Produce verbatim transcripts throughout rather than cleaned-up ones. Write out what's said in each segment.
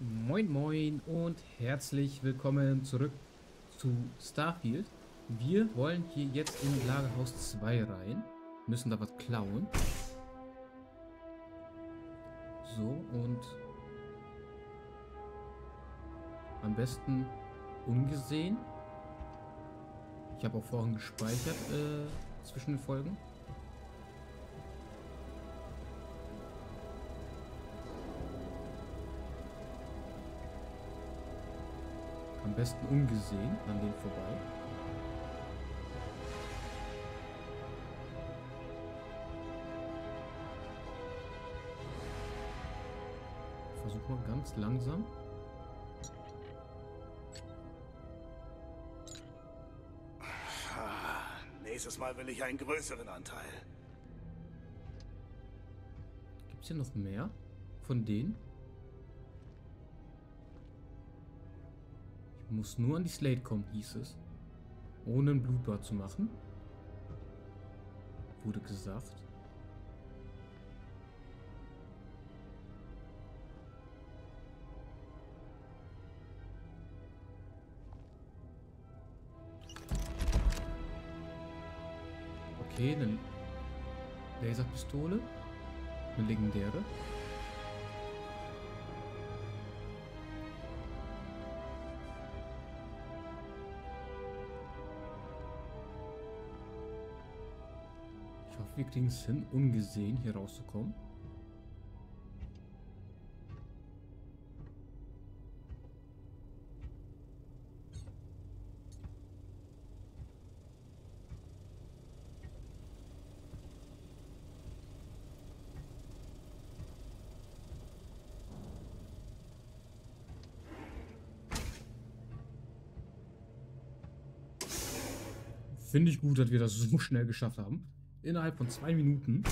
Moin Moin und herzlich willkommen zurück zu Starfield. Wir wollen hier jetzt in Lagerhaus zwei rein. Müssen da was klauen. So, und am besten ungesehen. Ich habe auch vorhin gespeichert äh, zwischen den Folgen. Am besten ungesehen an den vorbei. Versuch mal ganz langsam. Nächstes Mal will ich einen größeren Anteil. Gibt es hier noch mehr von denen? Ich muss nur an die Slate kommen, hieß es. Ohne ein Blutbad zu machen. Wurde gesagt. Okay, eine Laserpistole. Eine legendäre. Ich hoffe, wir kriegen es hin, ungesehen hier rauszukommen. Finde ich gut, dass wir das so schnell geschafft haben. Innerhalb von zwei Minuten.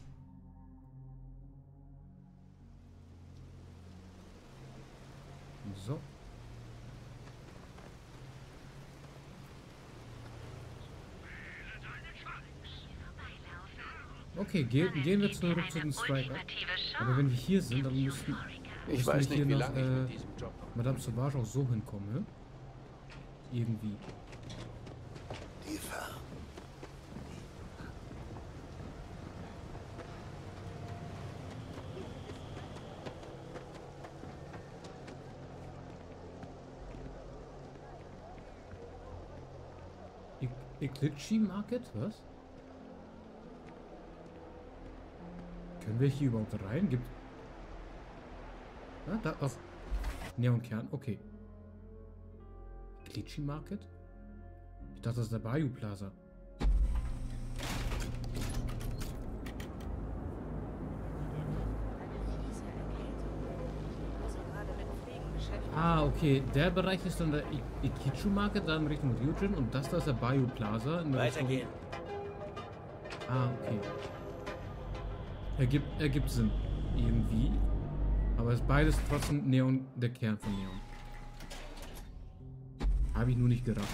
So. Okay, ge gehen wir zurück zu den Striker. Aber wenn wir hier sind, dann müssten, Ich müssten weiß wir nicht, hier wie noch lange ich äh, mit diesem Job noch. Madame Sauvage auch so hinkommen, ne? Irgendwie. Die Ver... E Eclipse Market? Was? Können wir hier überhaupt rein? Gibt. Ah, da. Ach. Neonkern. Okay. Eclipse Market? Ich dachte, das ist der Bayou Plaza. Ah, okay. Der Bereich ist dann der Ikichu Market, dann Richtung Ryujin, und das da ist der Bayou Plaza. In der Weitergehen. Richtung... Ah, okay. Ergibt, ergibt Sinn. Irgendwie. Aber es ist beides trotzdem Neon, der Kern von Neon. Habe ich nur nicht gerafft.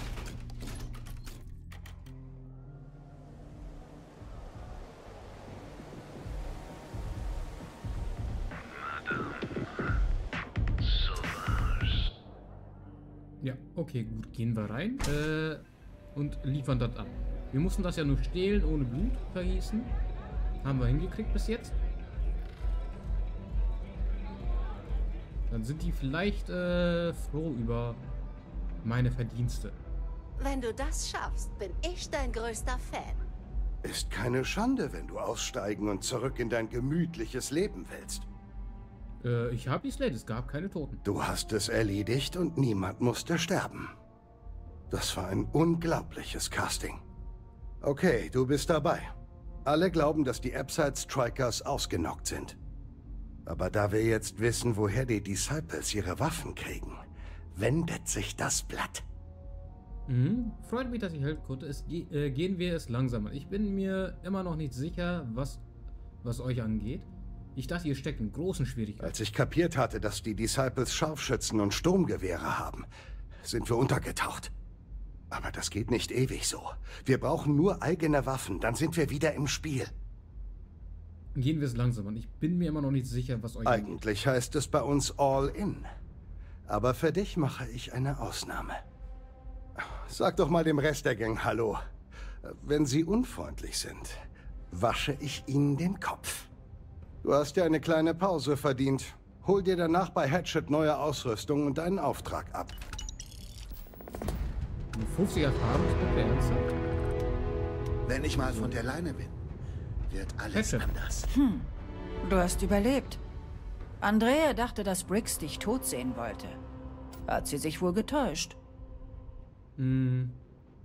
Ja, okay, gut. Gehen wir rein äh, und liefern das ab. Wir mussten das ja nur stehlen, ohne Blut vergießen. Haben wir hingekriegt bis jetzt. Dann sind die vielleicht äh, froh über meine Verdienste. Wenn du das schaffst, bin ich dein größter Fan. Ist keine Schande, wenn du aussteigen und zurück in dein gemütliches Leben willst. Äh, ich habe die Slate, es gab keine Toten. Du hast es erledigt und niemand musste sterben. Das war ein unglaubliches Casting. Okay, du bist dabei. Alle glauben, dass die Abside Strikers ausgenockt sind. Aber da wir jetzt wissen, woher die Disciples ihre Waffen kriegen, wendet sich das Blatt. Mhm. Freut mich, dass ich helfen konnte. Es, ge äh, gehen wir es langsam an. Ich bin mir immer noch nicht sicher, was, was euch angeht. Ich dachte, ihr steckt in großen Schwierigkeiten. Als ich kapiert hatte, dass die Disciples Scharfschützen und Sturmgewehre haben, sind wir untergetaucht. Aber das geht nicht ewig so. Wir brauchen nur eigene Waffen, dann sind wir wieder im Spiel. Gehen wir es langsam an. Ich bin mir immer noch nicht sicher, was euch... Eigentlich heißt es bei uns All In. Aber für dich mache ich eine Ausnahme. Sag doch mal dem Rest der Gang Hallo. Wenn sie unfreundlich sind, wasche ich ihnen den Kopf. Du hast dir eine kleine Pause verdient. Hol dir danach bei Hatchet neue Ausrüstung und einen Auftrag ab. fünfzig Erfahrungspunkte, ernsthaft? Wenn ich mal von der Leine bin, wird alles Hatchet. anders. Hm, du hast überlebt. Andrea dachte, dass Briggs dich tot sehen wollte. Hat sie sich wohl getäuscht. Hm.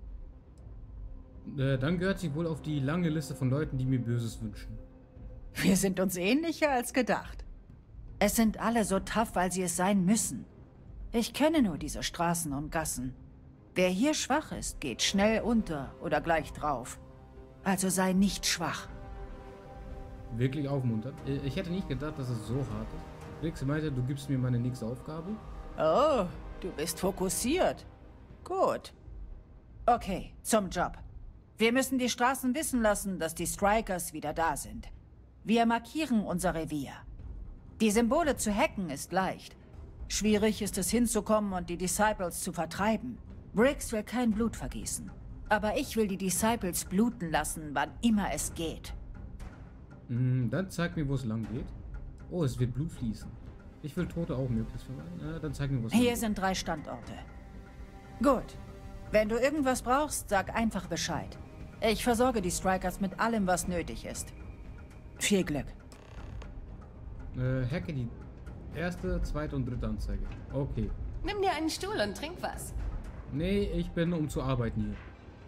Äh, dann gehört sie wohl auf die lange Liste von Leuten, die mir Böses wünschen. Wir sind uns ähnlicher als gedacht. Es sind alle so tough, weil sie es sein müssen. Ich kenne nur diese Straßen und Gassen. Wer hier schwach ist, geht schnell unter oder gleich drauf. Also sei nicht schwach. Wirklich aufmunternd. Äh, Ich hätte nicht gedacht, dass es so hart ist. Briggs meinte, du gibst mir meine nächste Aufgabe. Oh, du bist fokussiert. Gut. Okay, zum Job. Wir müssen die Straßen wissen lassen, dass die Strikers wieder da sind. Wir markieren unser Revier. Die Symbole zu hacken ist leicht. Schwierig ist es hinzukommen und die Disciples zu vertreiben. Briggs will kein Blut vergießen. Aber ich will die Disciples bluten lassen, wann immer es geht. Hm, dann zeig mir, wo es lang geht. Oh, es wird Blut fließen. Ich will Tote auch möglichst vermeiden. Ja, dann zeig mir, wo es lang Hier geht. sind drei Standorte. Gut. Wenn du irgendwas brauchst, sag einfach Bescheid. Ich versorge die Strikers mit allem, was nötig ist. Viel Glück. Äh, hacke die erste, zweite und dritte Anzeige. Okay. Nimm dir einen Stuhl und trink was. Nee, ich bin, um zu arbeiten hier.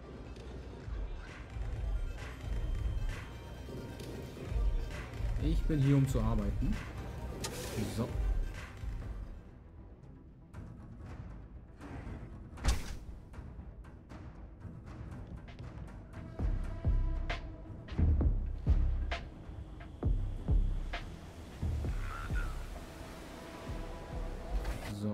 Ich bin hier, um zu arbeiten. So. So.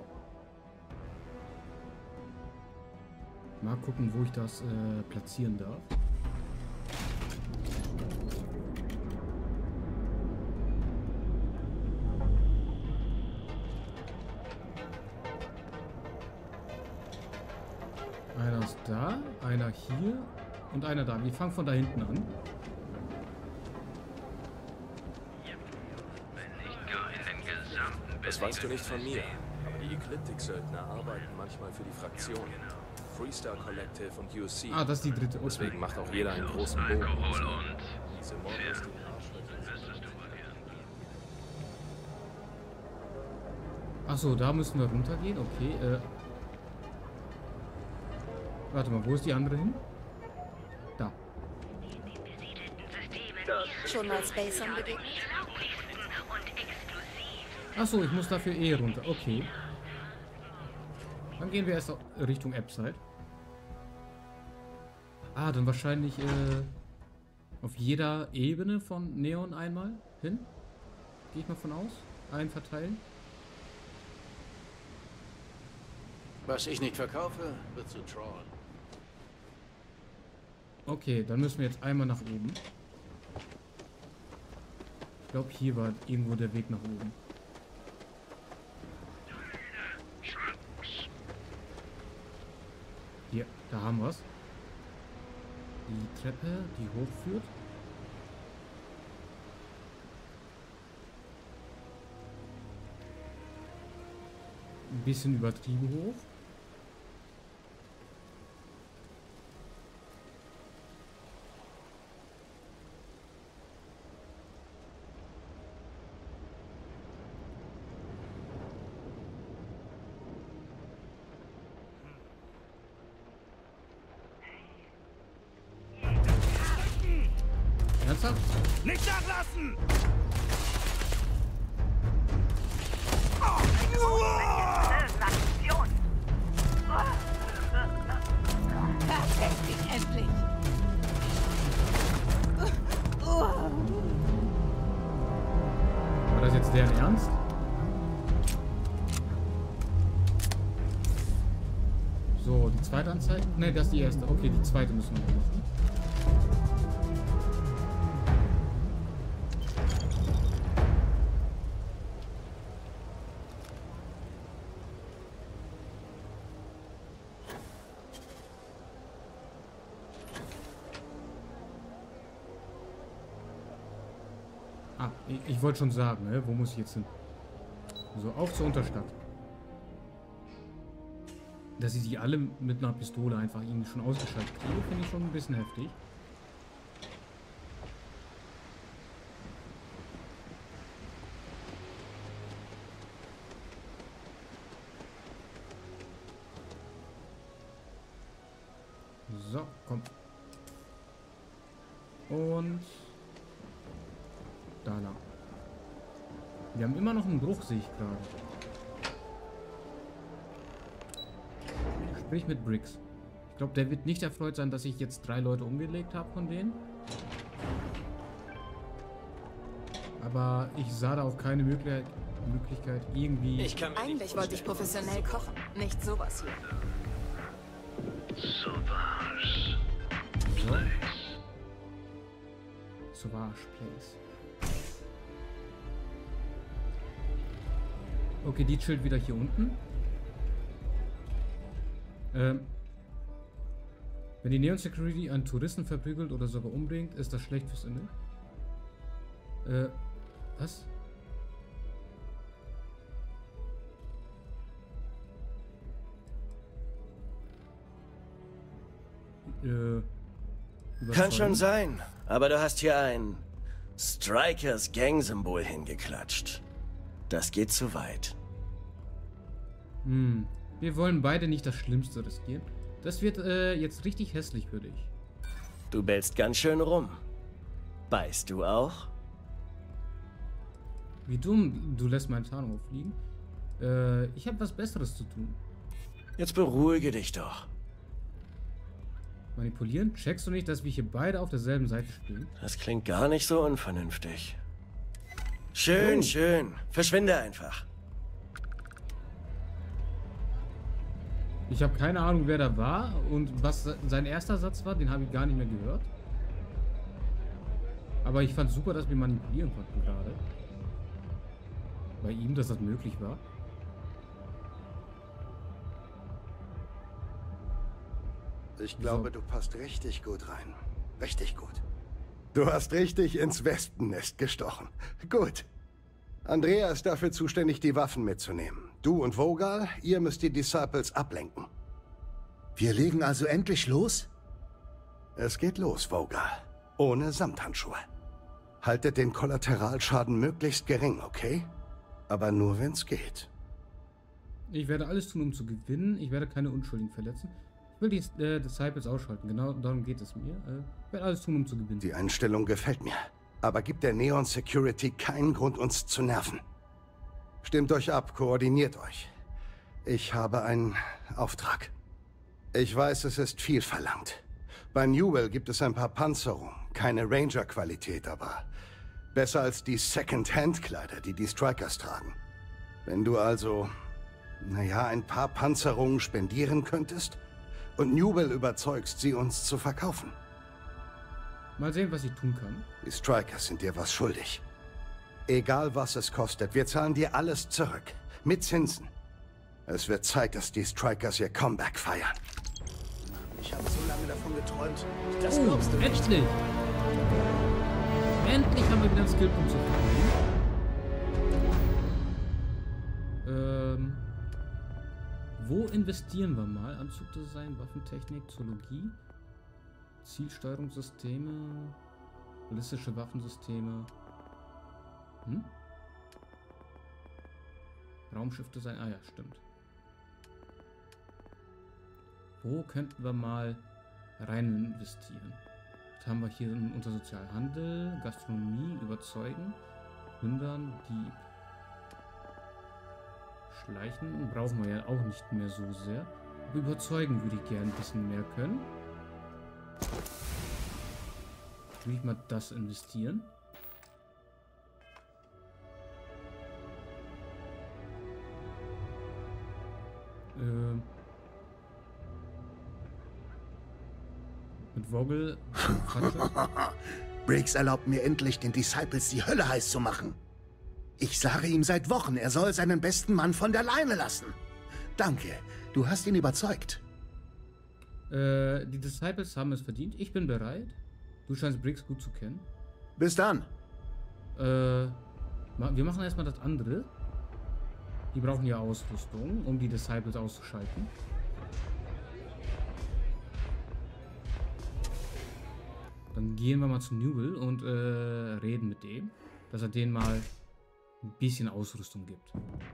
Mal gucken, wo ich das äh, platzieren darf. Einer ist da, einer hier und einer da. Wir fangen von da hinten an. Das weißt du nicht von mir. Aber die Ekliptik-Söldner arbeiten manchmal für die Fraktion. Freestar Collective und U C. Ah, das ist die dritte. Okay. Deswegen macht auch jeder einen großen Bogen. Diese Mordlust- Achso, da müssen wir runtergehen. Okay, äh. Warte mal, wo ist die andere hin? Da. Schon mal Spacern begegnet? Achso, ich muss dafür eh runter. Okay. Dann gehen wir erst Richtung Appside. Ah, dann wahrscheinlich äh, auf jeder Ebene von Neon einmal hin. Gehe ich mal von aus. Einen verteilen. Was ich nicht verkaufe, wird zu Tron. Okay, dann müssen wir jetzt einmal nach oben. Ich glaube, hier war irgendwo der Weg nach oben. Hier, da haben wir es. Die Treppe, die hochführt. Ein bisschen übertrieben hoch. Ernsthaft? Nicht nachlassen! Endlich! War das jetzt deren Ernst? So, die zweite Anzeige? Ne, das ist die erste. Okay, die zweite müssen wir noch machen. Ah, ich, ich wollte schon sagen, ne? Wo muss ich jetzt hin? So, auf zur Unterstadt. Dass sie die alle mit einer Pistole einfach irgendwie schon ausgeschaltet kriegen, finde ich schon ein bisschen heftig. So, komm. Und da lang. Wir haben immer noch einen Bruch, sehe ich gerade. Sprich mit Briggs. Ich glaube, der wird nicht erfreut sein, dass ich jetzt drei Leute umgelegt habe von denen. Aber ich sah da auch keine Möglichkeit, Möglichkeit irgendwie... Ich kann Eigentlich wollte ich professionell kochen, nicht sowas hier. Sauvage Place. Sauvage Place. Okay, die chillt wieder hier unten. Ähm, wenn die Neon Security einen Touristen verprügelt oder sogar umbringt, ist das schlecht fürs Image. Äh, was? Äh, Kann schon sein, aber du hast hier ein Strikers Gang-Symbol hingeklatscht. Das geht zu weit. Hm. Wir wollen beide nicht das Schlimmste riskieren. Das wird äh, jetzt richtig hässlich für dich. Du bellst ganz schön rum. Beißt du auch? Wie dumm, du lässt meinen Tarnung auffliegen. Äh, ich habe was Besseres zu tun. Jetzt beruhige dich doch. Manipulieren? Checkst du nicht, dass wir hier beide auf derselben Seite spielen? Das klingt gar nicht so unvernünftig. Schön, oh. schön. Verschwinde einfach. Ich habe keine Ahnung, wer da war und was sein erster Satz war, den habe ich gar nicht mehr gehört. Aber ich fand super, dass wir manipulieren konnten gerade. Bei ihm, dass das möglich war. Ich glaube, so. Du passt richtig gut rein. Richtig gut. Du hast richtig ins Wespennest gestochen. Gut. Andrea ist dafür zuständig, die Waffen mitzunehmen. Du und Vogel, ihr müsst die Disciples ablenken. Wir legen also endlich los? Es geht los, Vogel. Ohne Samthandschuhe. Haltet den Kollateralschaden möglichst gering, okay? Aber nur, wenn's geht. Ich werde alles tun, um zu gewinnen. Ich werde keine Unschuldigen verletzen. Ich will die äh, Disciples ausschalten. Genau darum geht es mir. Äh, ich werde alles tun, um zu gewinnen. Die Einstellung gefällt mir. Aber gibt der Neon Security keinen Grund, uns zu nerven. Stimmt euch ab, koordiniert euch. Ich habe einen Auftrag. Ich weiß, es ist viel verlangt. Bei Newell gibt es ein paar Panzerungen. Keine Ranger-Qualität, aber besser als die Second-Hand-Kleider, die die Strikers tragen. Wenn du also, naja, ein paar Panzerungen spendieren könntest und Newell überzeugst, sie uns zu verkaufen. Mal sehen, was ich tun kann. Die Strikers sind dir was schuldig. Egal, was es kostet, wir zahlen dir alles zurück. Mit Zinsen. Es wird Zeit, dass die Strikers ihr Comeback feiern. Ich habe so lange davon geträumt. Das glaubst du nicht. Endlich! Endlich haben wir wieder einen Skillpunkt zu verdienen. Ähm... Wo investieren wir mal? Anzugdesign, Waffentechnik, Zoologie, Zielsteuerungssysteme, ballistische Waffensysteme. Hm? Raumschiffdesign, ah ja, stimmt. Wo könnten wir mal rein investieren? Was haben wir hier unter Sozialhandel, Gastronomie, Überzeugen, Hindern, Dieb. Schleichen brauchen wir ja auch nicht mehr so sehr. Aber überzeugen würde ich gerne ein bisschen mehr können. Würde ich mal das investieren. Ähm. Mit Vogel. Briggs erlaubt mir endlich, den Disciples die Hölle heiß zu machen. Ich sage ihm seit Wochen, er soll seinen besten Mann von der Leine lassen. Danke, du hast ihn überzeugt. Äh, die Disciples haben es verdient. Ich bin bereit. Du scheinst Briggs gut zu kennen. Bis dann. Äh, wir machen erstmal das andere. Die brauchen ja Ausrüstung, um die Disciples auszuschalten. Dann gehen wir mal zu Newell und äh, reden mit dem, dass er denen mal ein bisschen Ausrüstung gibt.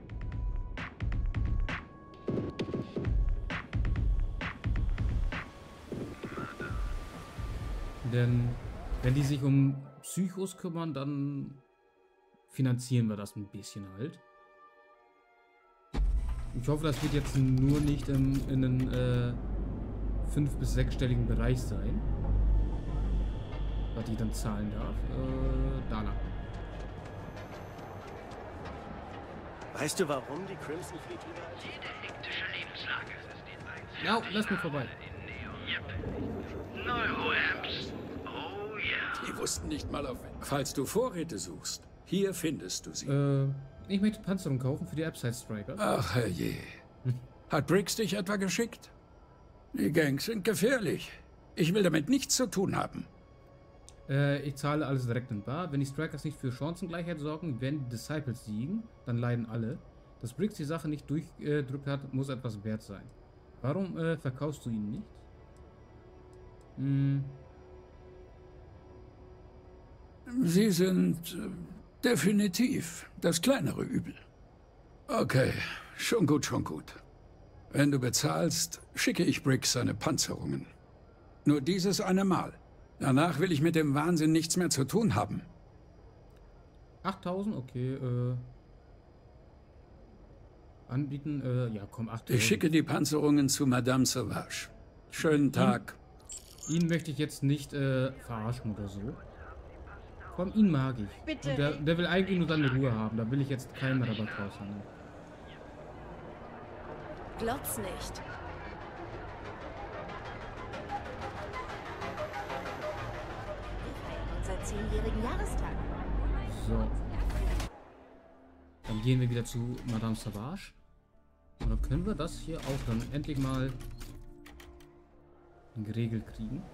Denn wenn die sich um Psychos kümmern, dann finanzieren wir das ein bisschen halt. Ich hoffe, das wird jetzt nur nicht im, in einem äh, fünf- bis sechsstelligen Bereich sein. Was ich dann zahlen darf. Äh, danach. Weißt du, warum die Crimson Fleet überall... Jede hektische Lebenslage ist den Einzelnen... Ja, lass mich vorbei. Yep. Neuroamps. Oh ja. Die wussten nicht mal auf... Falls du Vorräte suchst, hier findest du sie. Äh, ich möchte Panzerung kaufen für die Upside Striker. Ach, herrje. Hat Briggs dich etwa geschickt? Die Gangs sind gefährlich. Ich will damit nichts zu tun haben. Äh, ich zahle alles direkt in bar. Wenn die Strikers nicht für Chancengleichheit sorgen, werden die Disciples siegen, dann leiden alle. Dass Briggs die Sache nicht durchgedrückt hat, muss etwas wert sein. Warum äh, verkaufst du ihn nicht? Hm. Sie sind äh, definitiv das kleinere Übel. Okay, schon gut, schon gut. Wenn du bezahlst, schicke ich Briggs seine Panzerungen. Nur dieses eine Mal. Danach will ich mit dem Wahnsinn nichts mehr zu tun haben. achttausend? Okay, äh... anbieten, äh, ja komm, achttausend. Ich schicke die Panzerungen zu Madame Sauvage. Schönen Tag. Ihn, ihn möchte ich jetzt nicht, äh, verarschen oder so. Komm, ihn mag ich. Bitte. Und der, der will eigentlich nur seine Ruhe haben. Da will ich jetzt keinen Rabatt raushandeln. Glotz nicht. Unser zehnjährigen Jahrestag. So. Dann gehen wir wieder zu Madame Sauvage. Und dann können wir das hier auch dann endlich mal geregelt kriegen.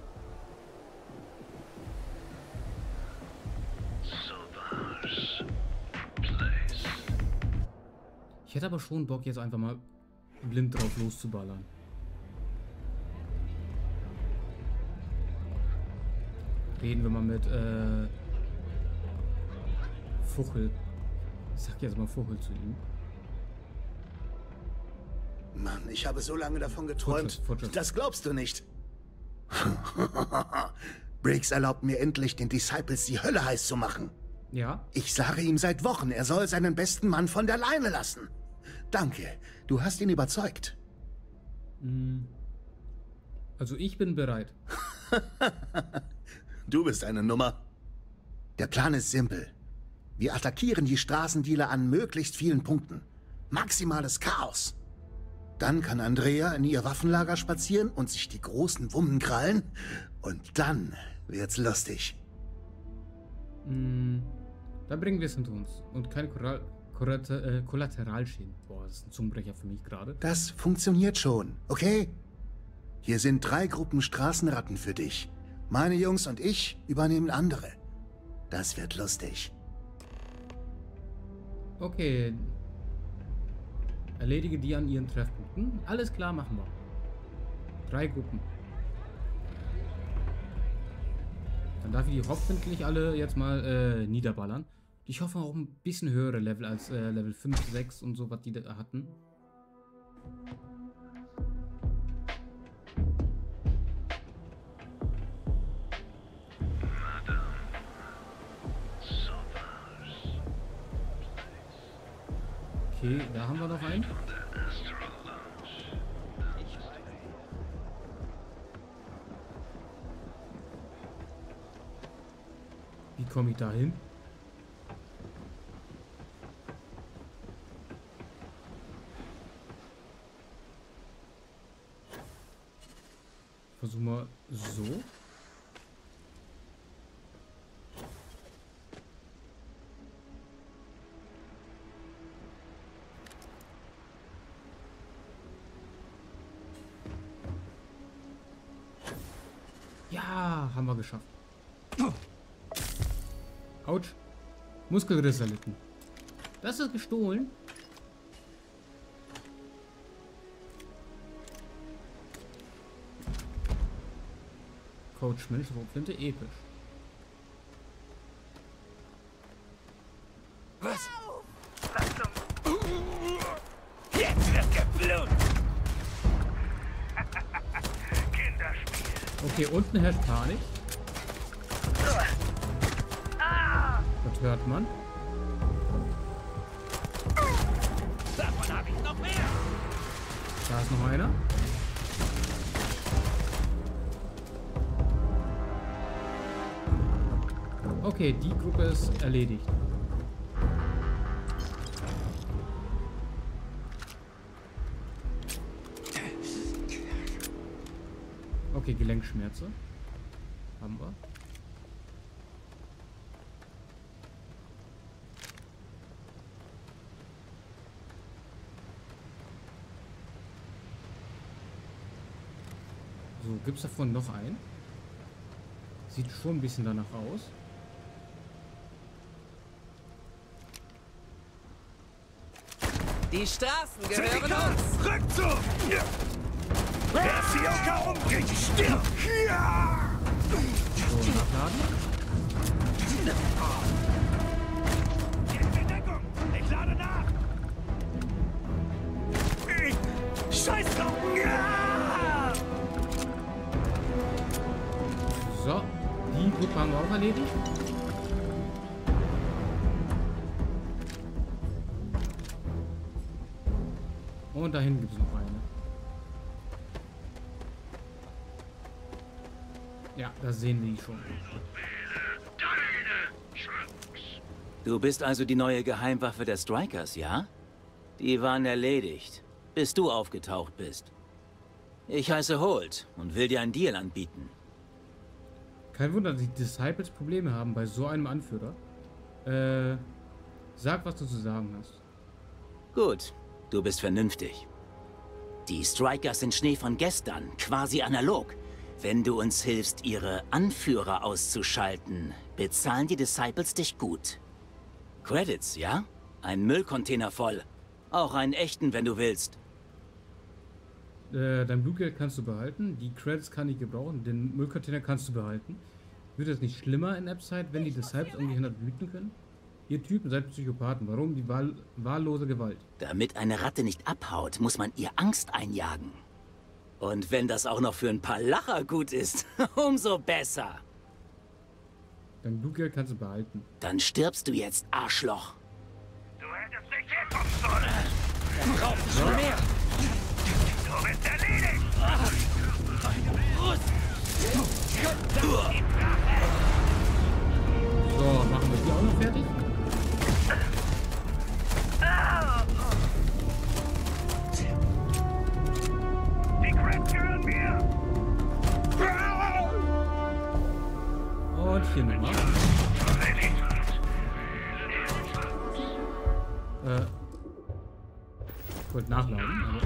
Ich hätte aber schon Bock, jetzt einfach mal blind drauf loszuballern. Reden wir mal mit äh, Fuchel. Ich sag jetzt mal Fuchel zu ihm. Mann, ich habe so lange davon geträumt. Fortschritt, Fortschritt. Das glaubst du nicht. Briggs erlaubt mir endlich, den Disciples die Hölle heiß zu machen. Ja? Ich sage ihm seit Wochen, er soll seinen besten Mann von der Leine lassen. Danke, du hast ihn überzeugt. Also ich bin bereit. Du bist eine Nummer. Der Plan ist simpel. Wir attackieren die Straßendealer an möglichst vielen Punkten. Maximales Chaos. Dann kann Andrea in ihr Waffenlager spazieren und sich die großen Wummen krallen. Und dann wird's lustig. Mm, da bringen wir es hinter uns. Und keine Koral Kollater äh, Kollateralschäden. Boah, das ist ein Zungenbrecher für mich gerade. Das funktioniert schon, okay? Hier sind drei Gruppen Straßenratten für dich. Meine Jungs und ich übernehmen andere. Das wird lustig. Okay. Erledige die an ihren Treffpunkten. Alles klar, machen wir. Drei Gruppen. Dann darf ich die hoffentlich alle jetzt mal äh, niederballern. Ich hoffe auch ein bisschen höhere Level als äh, Level fünf, sechs und so, was die da hatten. Okay, da haben wir noch einen. Wie komme ich da hin? Versuchen wir so. Ja, haben wir geschafft. Autsch. Muskelriss erlitten. Das ist gestohlen. Coach Schmilch, Rotflinte, episch. Was? Jetzt wird geblutet! Kinderspiel. Okay, unten herrscht Panik. Was hört man? Davon habe ich noch mehr! Da ist noch einer. Okay, die Gruppe ist erledigt. Okay, Gelenkschmerze. Haben wir. So, gibt es davon noch einen? Sieht schon ein bisschen danach aus. Die Straßen gehören uns! Rückzug! Wer Fioka umbringt, stirbt! So, nachladen. Jetzt in Deckung! Ich lade nach! Scheiß drauf! So, die Gruppe haben wir auch erledigt. Und da hinten gibt es noch eine. Ja, da sehen wir die schon. Du bist also die neue Geheimwaffe der Strikers, ja? Die waren erledigt, bis du aufgetaucht bist. Ich heiße Holt und will dir einen Deal anbieten. Kein Wunder, dass die Disciples Probleme haben bei so einem Anführer. Äh, sag, was du zu sagen hast. Gut, du bist vernünftig. Die Strikers sind Schnee von gestern, quasi analog. Wenn du uns hilfst, ihre Anführer auszuschalten, bezahlen die Disciples dich gut. Credits, ja? Ein Müllcontainer voll. Auch einen echten, wenn du willst. Äh, dein Blutgeld kannst du behalten. Die Credits kann ich gebrauchen. Den Müllcontainer kannst du behalten. Wird es nicht schlimmer in Appside, wenn die Disciples ungehindert wüten können? Ihr Typen seid Psychopathen. Warum die wahl wahllose Gewalt? Damit eine Ratte nicht abhaut, muss man ihr Angst einjagen. Und wenn das auch noch für ein paar Lacher gut ist, umso besser. Dein Blutgeld kannst du behalten. Dann stirbst du jetzt, Arschloch. Du hättest nicht herkommen sollen! Wir brauchen schon mehr! Du bist erledigt! So, machen wir die auch noch fertig? Die Creds gehören mir! Und hier nochmal. Äh. Ich wollte nachladen, aber.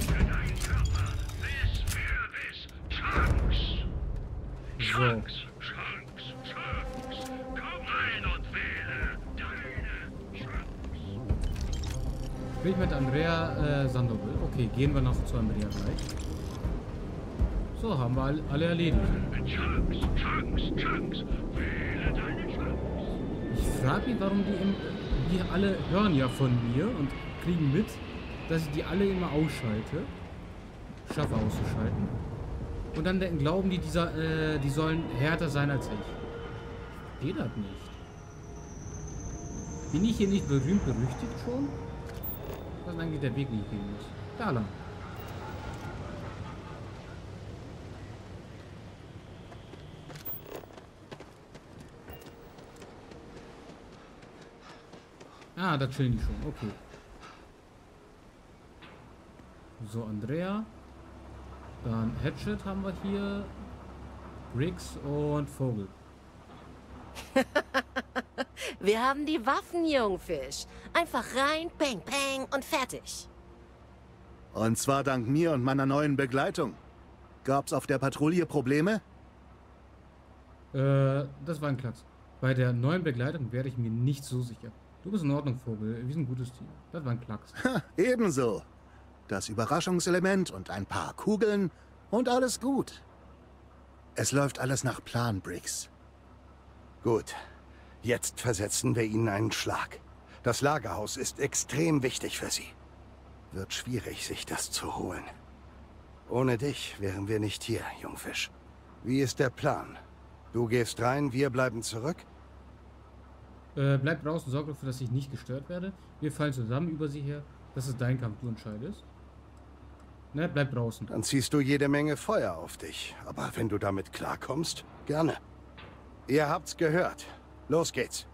So. Bin ich mit Andrea äh, Sandoval. Okay, gehen wir noch zu Andrea gleich. So, haben wir all, alle erledigt. Ich frage mich, warum die, im, die alle hören ja von mir und kriegen mit, dass ich die alle immer ausschalte. Schaffe auszuschalten. Und dann denken, glauben die, dieser, äh, die sollen härter sein als ich. Geht das nicht. Bin ich hier nicht berühmt berüchtigt schon? Was ist eigentlich der Weg, wie ich gehen muss? Da lang. Ah, da chillen die schon. Okay. So, Andrea. Dann Hatchet haben wir hier. Briggs und Vogel. Wir haben die Waffen, Jungfisch. Einfach rein, peng, peng und fertig. Und zwar dank mir und meiner neuen Begleitung. Gab's auf der Patrouille Probleme? Äh, das war ein Klacks. Bei der neuen Begleitung wäre ich mir nicht so sicher. Du bist in Ordnung, Vogel. Wir sind ein gutes Team. Das war ein Klacks. Ha, ebenso. Das Überraschungselement und ein paar Kugeln und alles gut. Es läuft alles nach Plan, Briggs. Gut. Jetzt versetzen wir ihnen einen Schlag. Das Lagerhaus ist extrem wichtig für sie. Wird schwierig, sich das zu holen. Ohne dich wären wir nicht hier, Jungfisch. Wie ist der Plan? Du gehst rein, wir bleiben zurück? Äh, bleib draußen, sorg dafür, dass ich nicht gestört werde. Wir fallen zusammen über sie her. Das ist dein Kampf, du entscheidest. Ne, bleib draußen. Dann ziehst du jede Menge Feuer auf dich. Aber wenn du damit klarkommst, gerne. Ihr habt's gehört. Los geht's.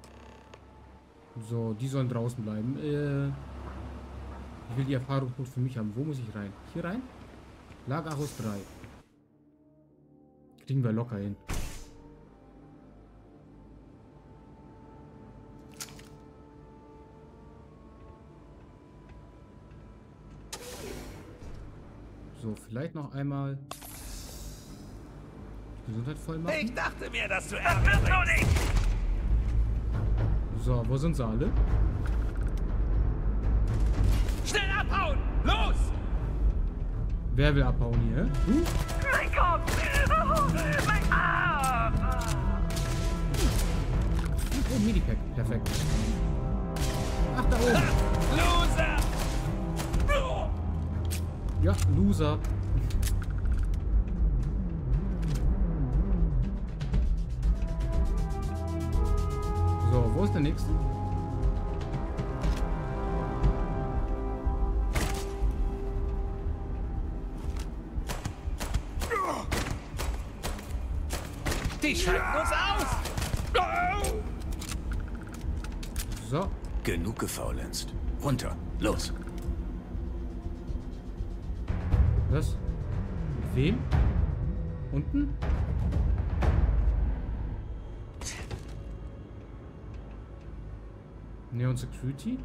So, die sollen draußen bleiben. Äh, ich will die Erfahrungspunkte für mich haben. Wo muss ich rein? Hier rein? Lagerhaus drei. Kriegen wir locker hin. So, vielleicht noch einmal Gesundheit voll machen. Ich dachte mir, dass du Ärger bringst. So, wo sind sie alle? Schnell abhauen! Los! Wer will abhauen hier? Hm? Mein Kopf! Oh, mein Arm! Oh, Medipack. Perfekt. Ach, da oben. Loser! Ja, Loser. So, wo ist der nächste? Die schalten uns aus! So. Genug gefaulenzt. Runter. Los. Was? Mit wem? Unten? Neon Security?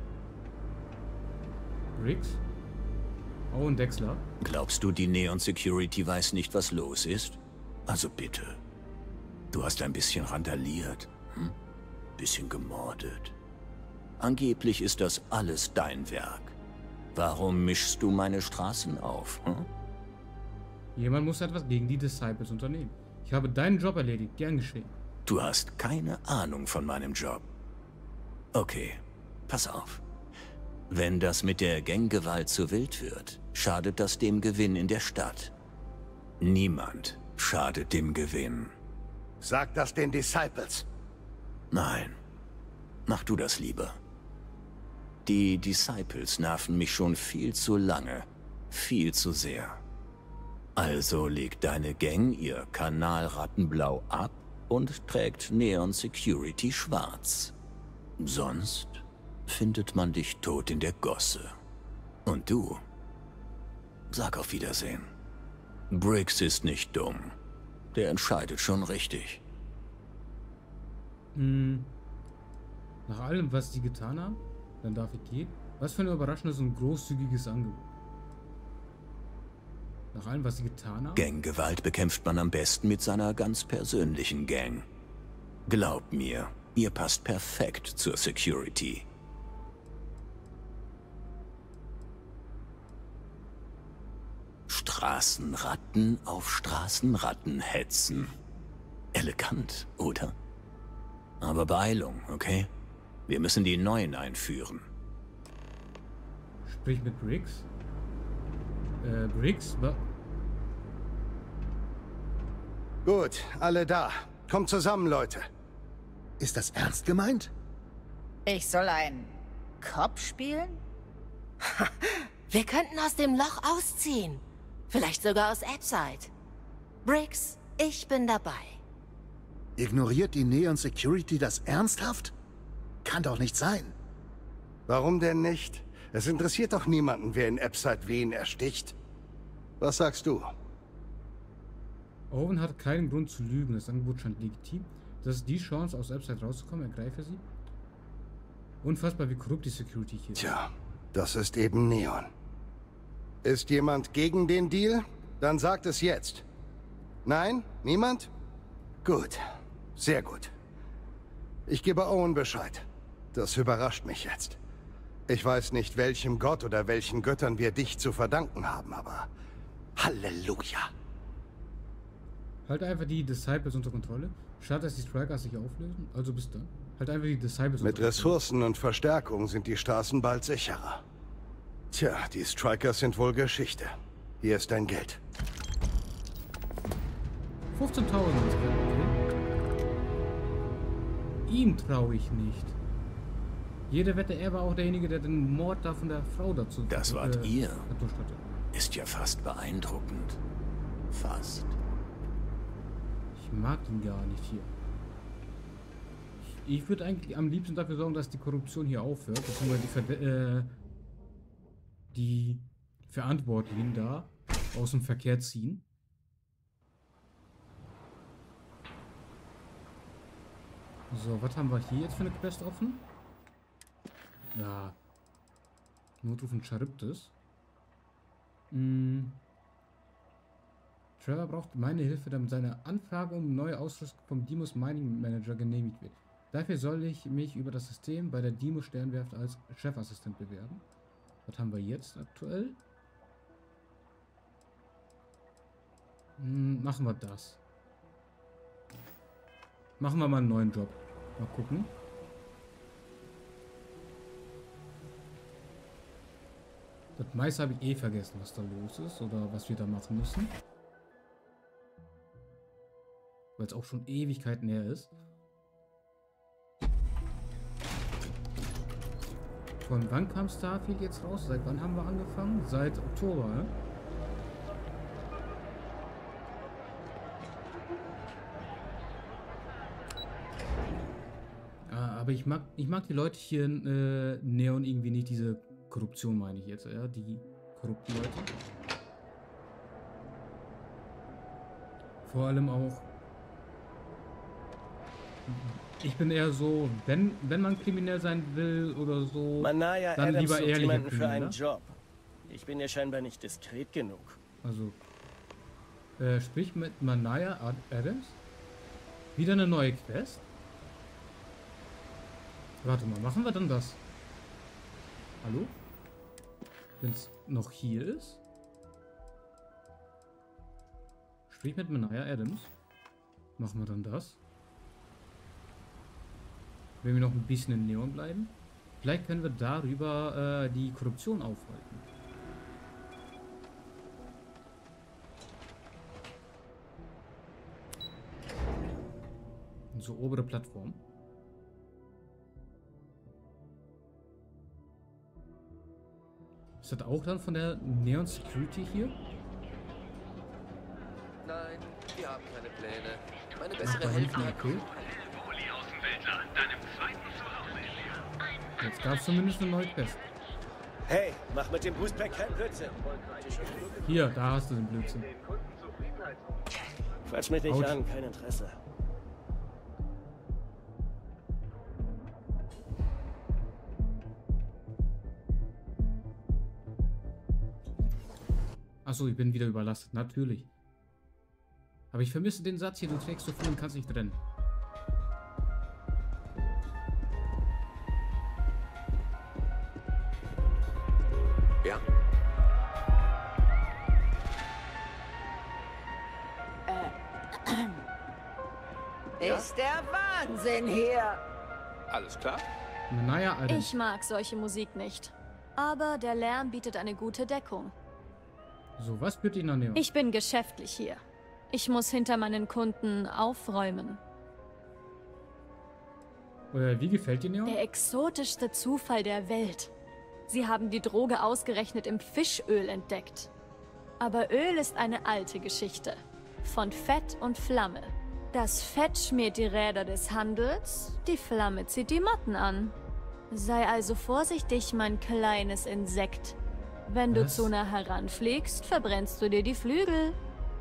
Briggs? Oh, und Dexler. Glaubst du, die Neon Security weiß nicht, was los ist? Also bitte. Du hast ein bisschen randaliert. Hm? Bisschen gemordet. Angeblich ist das alles dein Werk. Warum mischst du meine Straßen auf? Hm? Jemand muss etwas gegen die Disciples unternehmen. Ich habe deinen Job erledigt. Gern geschehen. Du hast keine Ahnung von meinem Job. Okay, pass auf. Wenn das mit der Ganggewalt zu wild wird, schadet das dem Gewinn in der Stadt. Niemand schadet dem Gewinn. Sag das den Disciples. Nein, mach du das lieber. Die Disciples nerven mich schon viel zu lange, viel zu sehr. Also legt deine Gang ihr Kanal Rattenblau ab und trägt Neon Security schwarz. Sonst findet man dich tot in der Gosse. Und du? Sag auf Wiedersehen. Briggs ist nicht dumm. Der entscheidet schon richtig. Hm. Nach allem, was die getan haben, dann darf ich gehen. Was für ein überraschendes und großzügiges Angebot. Nach allem, was sie getan haben? Ganggewalt bekämpft man am besten mit seiner ganz persönlichen Gang. Glaub mir, ihr passt perfekt zur Security. Straßenratten auf Straßenratten hetzen. Elegant, oder? Aber Beeilung, okay? Wir müssen die Neuen einführen. Sprich mit Briggs. Äh, Briggs? Was? Gut, alle da. Kommt zusammen, Leute. Ist das ernst gemeint? Ich soll ein Cop spielen? Wir könnten aus dem Loch ausziehen. Vielleicht sogar aus Epside. Briggs, ich bin dabei. Ignoriert die Neon Security das ernsthaft? Kann doch nicht sein. Warum denn nicht? Es interessiert doch niemanden, wer in Epside wen ersticht. Was sagst du? Owen hat keinen Grund zu lügen. Das Angebot scheint legitim. Das ist die Chance, aus Epside rauszukommen. Ergreife sie. Unfassbar, wie korrupt die Security hier ist. Tja, das ist eben Neon. Ist jemand gegen den Deal? Dann sagt es jetzt. Nein? Niemand? Gut. Sehr gut. Ich gebe Owen Bescheid. Das überrascht mich jetzt. Ich weiß nicht, welchem Gott oder welchen Göttern wir dich zu verdanken haben, aber Halleluja. Halt einfach die Disciples unter Kontrolle. Schade, dass die Strikers sich auflösen. Also bis dann. Halt einfach die Disciples Mit unter Kontrolle. Ressourcen und Verstärkung sind die Straßen bald sicherer. Tja, die Strikers sind wohl Geschichte. Hier ist dein Geld. fünfzehntausend. Okay. Ihm traue ich nicht. Jede Wette, er war auch derjenige, der den Mord da von der Frau dazu... Das wart äh, ihr. durchstattet. Ist ja fast beeindruckend. Fast. Ich mag ihn gar nicht hier. Ich, ich würde eigentlich am liebsten dafür sorgen, dass die Korruption hier aufhört, beziehungsweise die, Ver äh, die Verantwortlichen da aus dem Verkehr ziehen. So, was haben wir hier jetzt für eine Quest offen? Ja. Notruf von Charybdis. Hm. Trevor braucht meine Hilfe, damit seine Anfrage um neue Ausrüstung vom Deimos Mining Manager genehmigt wird. Dafür soll ich mich über das System bei der Deimos Sternwerft als Chefassistent bewerben. Was haben wir jetzt aktuell? Hm, machen wir das. Machen wir mal einen neuen Job. Mal gucken. Das meiste habe ich eh vergessen, was da los ist oder was wir da machen müssen. Weil es auch schon Ewigkeiten her ist. Von wann kam Starfield jetzt raus? Seit wann haben wir angefangen? Seit Oktober, ne? Ah, aber ich mag, ich mag die Leute hier in äh, Neon irgendwie nicht, diese Korruption meine ich jetzt, ja, die korrupten Leute. Vor allem auch, ich bin eher so, wenn, wenn man kriminell sein will oder so, Manaya dann Adams lieber sucht ehrlicher jemanden für Krimineller. einen Job. Ich bin ja scheinbar nicht diskret genug. Also, äh, sprich mit Manaya Ad- Adams. Wieder eine neue Quest. Warte mal, machen wir dann das? Hallo? Wenn es noch hier ist? Sprich mit Manaya Adams. Machen wir dann das? Wenn wir noch ein bisschen in Neon bleiben. Vielleicht können wir darüber äh, die Korruption aufhalten. So obere Plattform. Ist das auch dann von der Neon Security hier? Nein, wir haben keine Pläne. Meine Ach, bessere da hinten, Hälfte hat... okay. Jetzt gab es zumindest eine neue Quest. Hey, mach mit dem Boostpack keinen Blödsinn. Hier, da hast du den Blödsinn. Quatsch mich nicht Autsch. an, kein Interesse. Achso, ich bin wieder überlastet. Natürlich. Aber ich vermisse den Satz hier, du trägst so viel und kannst nicht trennen. Ja. Ist der Wahnsinn hier! Alles klar? Naja, Alter. Ich mag solche Musik nicht. Aber der Lärm bietet eine gute Deckung. So, was bitte ich noch nehmen? Ich bin geschäftlich hier. Ich muss hinter meinen Kunden aufräumen. Oder wie gefällt dir Neon? Der exotischste Zufall der Welt. Sie haben die Droge ausgerechnet im Fischöl entdeckt. Aber Öl ist eine alte Geschichte. Von Fett und Flamme. Das Fett schmiert die Räder des Handels, die Flamme zieht die Motten an. Sei also vorsichtig, mein kleines Insekt. Wenn du Was? zu nah heranfliegst, verbrennst du dir die Flügel.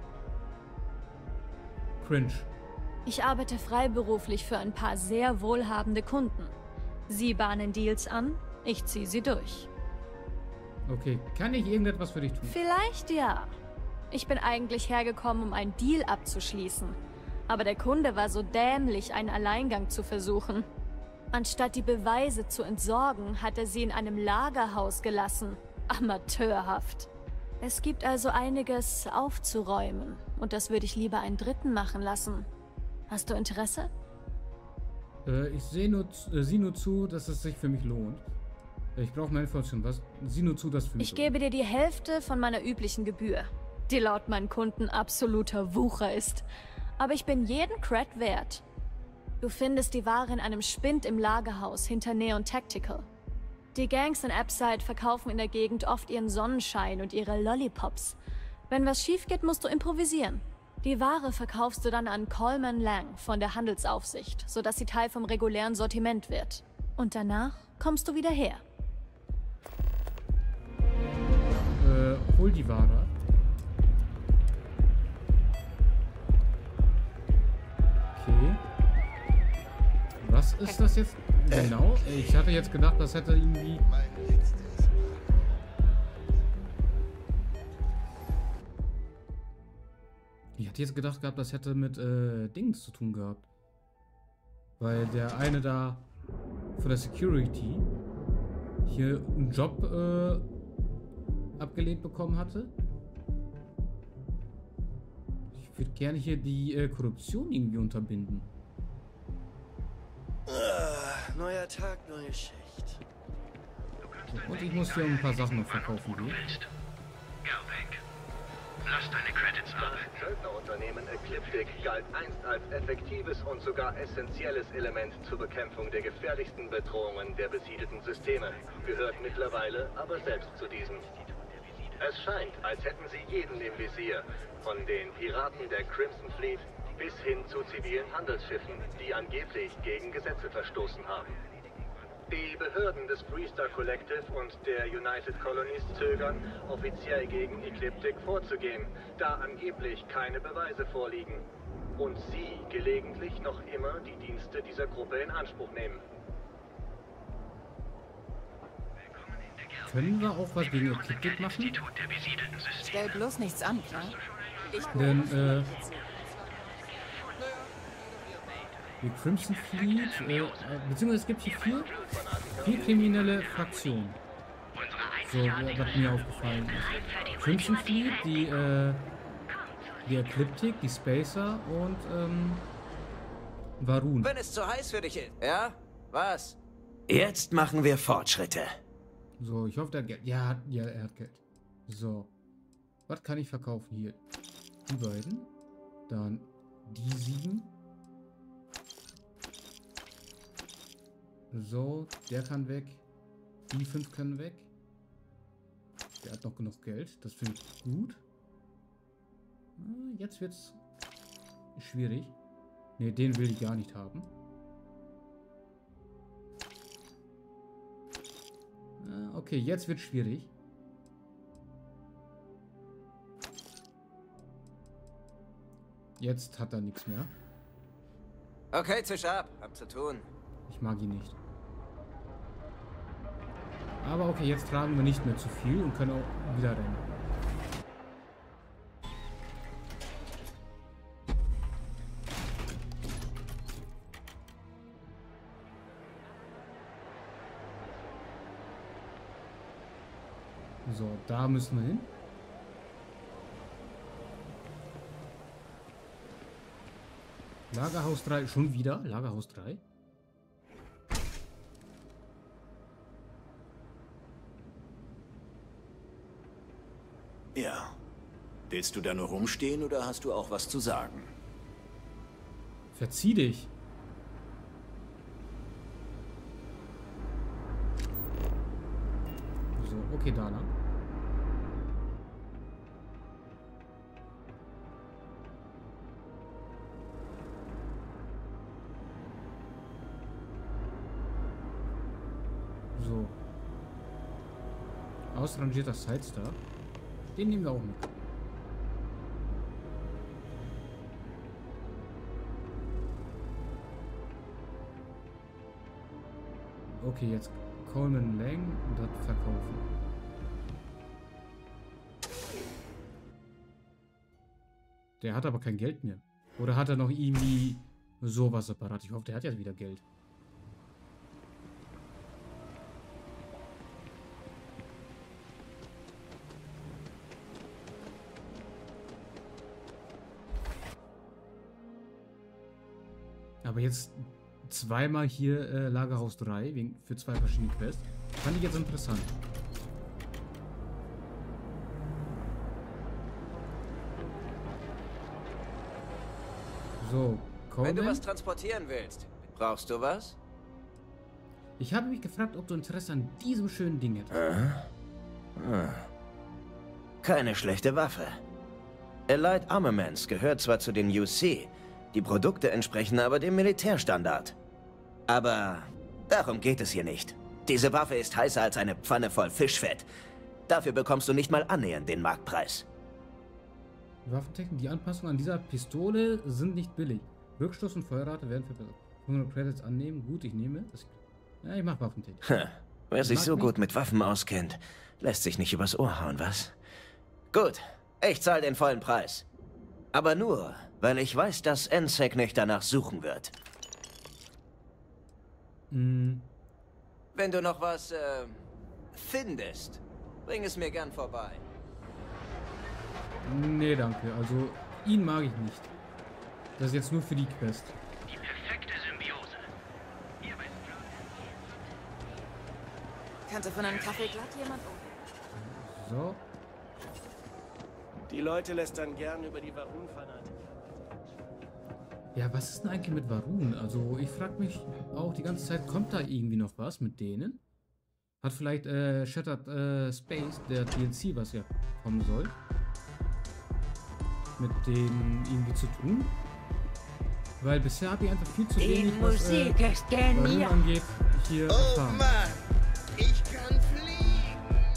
Cringe. Ich arbeite freiberuflich für ein paar sehr wohlhabende Kunden. Sie bahnen Deals an, ich ziehe sie durch. Okay, kann ich irgendetwas für dich tun? Vielleicht ja. Ich bin eigentlich hergekommen, um einen Deal abzuschließen. Aber der Kunde war so dämlich, einen Alleingang zu versuchen. Anstatt die Beweise zu entsorgen, hat er sie in einem Lagerhaus gelassen. Amateurhaft. Es gibt also einiges aufzuräumen. Und das würde ich lieber einen Dritten machen lassen. Hast du Interesse? Äh, ich sehe nur, äh, sieh nur zu, dass es sich für mich lohnt. Ich brauche mehr Informationen. Was? Sieh nur zu, dass es für mich Ich gebe dir die Hälfte von meiner üblichen Gebühr, die laut meinen Kunden absoluter Wucher ist. Aber ich bin jeden Cred wert. Du findest die Ware in einem Spind im Lagerhaus hinter Neon Tactical. Die Gangs in Epside verkaufen in der Gegend oft ihren Sonnenschein und ihre Lollipops. Wenn was schief geht, musst du improvisieren. Die Ware verkaufst du dann an Coleman Lang von der Handelsaufsicht, sodass sie Teil vom regulären Sortiment wird. Und danach kommst du wieder her. Äh, hol die Ware. Okay. Was ist das jetzt genau? Ich hatte jetzt gedacht, das hätte irgendwie... Ich hatte jetzt gedacht gehabt, das hätte mit äh, Dings zu tun gehabt. Weil der eine da von der Security hier einen Job äh, abgelehnt bekommen hatte. Ich würde gerne hier die äh, Korruption irgendwie unterbinden. Ah, neuer Tag, neue Schicht. Und ich muss hier ein paar Sachen noch verkaufen gehen. Lass deine Credits arbeiten. Das Söldnerunternehmen Ecliptic galt einst als effektives und sogar essentielles Element zur Bekämpfung der gefährlichsten Bedrohungen der besiedelten Systeme, gehört mittlerweile aber selbst zu diesen. Es scheint, als hätten sie jeden im Visier, von den Piraten der Crimson Fleet bis hin zu zivilen Handelsschiffen, die angeblich gegen Gesetze verstoßen haben. Die Behörden des Freestar Collective und der United Colonies zögern, offiziell gegen Ecliptic vorzugehen, da angeblich keine Beweise vorliegen. Und sie gelegentlich noch immer die Dienste dieser Gruppe in Anspruch nehmen. Können wir auch was gegen Ecliptic machen? Stell bloß nichts an, klar? Ich Denn, äh... die Crimson Fleet, äh, beziehungsweise es gibt hier vier, vier kriminelle Fraktionen. So, was mir aufgefallen ist. Crimson Fleet, die, äh, die Ecliptic, die Spacer und, ähm, Varun. Wenn es zu heiß für dich ist, ja? Was? Jetzt machen wir Fortschritte. So, ich hoffe, der hat Geld. Ja, ja, er hat Geld. So. Was kann ich verkaufen hier? Die beiden. Dann die sieben. So, der kann weg. Die fünf können weg. Der hat noch genug Geld. Das finde ich gut. Jetzt wird's schwierig. Ne, den will ich gar nicht haben. Okay, jetzt wird schwierig. Jetzt hat er nichts mehr. Okay, zisch ab. Hab zu tun. Ich mag ihn nicht. Aber okay, jetzt tragen wir nicht mehr zu viel und können auch wieder rennen. So, da müssen wir hin. Lagerhaus drei, schon wieder? Lagerhaus drei? Ja. Willst du da nur rumstehen oder hast du auch was zu sagen? Verzieh dich. So, okay, Dana. So. Ausrangierter Sidestar. Den nehmen wir auch mit. Okay, jetzt Coleman Lang und das verkaufen. Der hat aber kein Geld mehr. Oder hat er noch irgendwie sowas separat? Ich hoffe, der hat jetzt wieder Geld. Aber jetzt zweimal hier äh, Lagerhaus drei wegen, für zwei verschiedene Quests. Fand ich jetzt interessant. So, Wenn du was transportieren willst, brauchst du was? Ich habe mich gefragt, ob du Interesse an diesem schönen Ding hättest. Aha. Hm. Keine schlechte Waffe. Elite Armaments gehört zwar zu den U C, die Produkte entsprechen aber dem Militärstandard. Aber darum geht es hier nicht. Diese Waffe ist heißer als eine Pfanne voll Fischfett. Dafür bekommst du nicht mal annähernd den Marktpreis. Waffentechnik, die Anpassungen an dieser Pistole sind nicht billig. Rückstoß und Feuerrate werden verbessert. hundert Credits annehmen. Gut, ich nehme. Das, ja, ich mache Waffentechnik. Hm. Wer sich so gut mit Waffen auskennt, lässt sich nicht übers Ohr hauen, was? Gut, ich zahle den vollen Preis. Aber nur, weil ich weiß, dass N S E C nicht danach suchen wird. Mm. Wenn du noch was, äh, findest, bring es mir gern vorbei. Nee, danke. Also, ihn mag ich nicht. Das ist jetzt nur für die Quest. Die perfekte Symbiose. Ihr wisst Kannte von einem Kaffee glatt jemand um? So. Die Leute lästern gern über die Varun-Fanatiker. Ja, was ist denn eigentlich mit Varun? Also, ich frage mich auch die ganze Zeit, kommt da irgendwie noch was mit denen? Hat vielleicht äh, Shattered äh, Space, der D L C, was ja kommen soll, mit denen irgendwie zu tun? Weil bisher habe ich einfach viel zu wenig, was Musik äh, ist Varun genial. angeht, hier erfahren. Ich kann fliegen!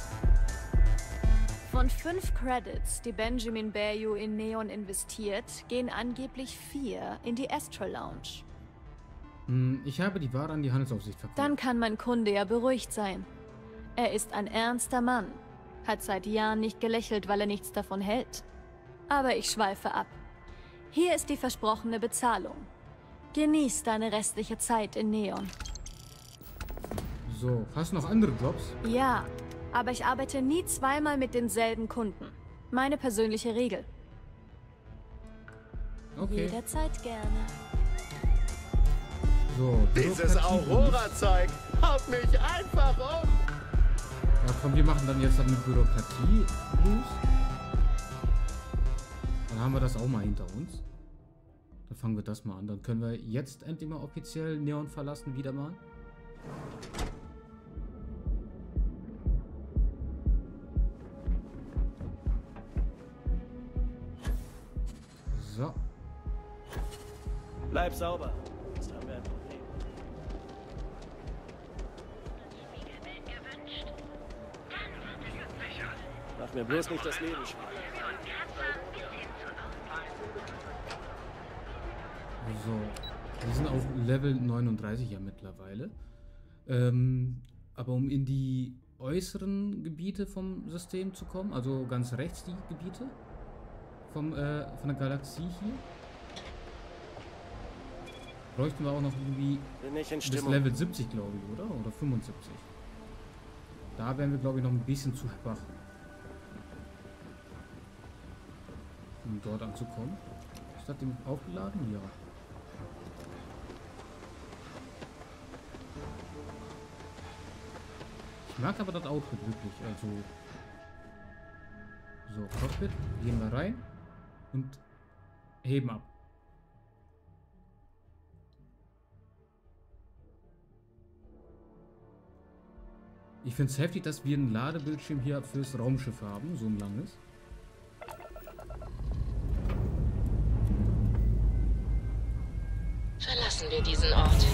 Von fünf Credits, die Benjamin Bayu in Neon investiert, gehen angeblich vier in die Astral Lounge. Hm, ich habe die Ware an die Handelsaufsicht verkauft. Dann kann mein Kunde ja beruhigt sein. Er ist ein ernster Mann, hat seit Jahren nicht gelächelt, weil er nichts davon hält. Aber ich schweife ab. Hier ist die versprochene Bezahlung. Genieß deine restliche Zeit in Neon. So, hast du noch andere Jobs? Ja, aber ich arbeite nie zweimal mit denselben Kunden. Meine persönliche Regel. Okay. Jederzeit gerne. So, Dieses Aurora-Zeug haut mich einfach um! Ja komm, wir machen dann jetzt dann mit Bürokratie los. Dann haben wir das auch mal hinter uns. Dann fangen wir das mal an. Dann können wir jetzt endlich mal offiziell Neon verlassen, wieder mal. So. Bleib sauber. Sonst haben wir ein Problem. Mach mir bloß nicht das Leben schwer. So. Wir sind auf Level neununddreißig ja mittlerweile. Ähm, aber um in die äußeren Gebiete vom System zu kommen, also ganz rechts die Gebiete vom, äh, von der Galaxie hier, bräuchten wir auch noch irgendwie Bin ich in bis Stimmung. Level siebzig, glaube ich, oder? Oder fünfundsiebzig. Da wären wir, glaube ich, noch ein bisschen zu schwach, um dort anzukommen. Ist das dem aufgeladen? Ja. Ich mag aber das Outfit wirklich, also... So, Cockpit, gehen wir rein und heben ab. Ich finde es heftig, dass wir einen Ladebildschirm hier fürs Raumschiff haben, so ein langes. Verlassen wir diesen Ort.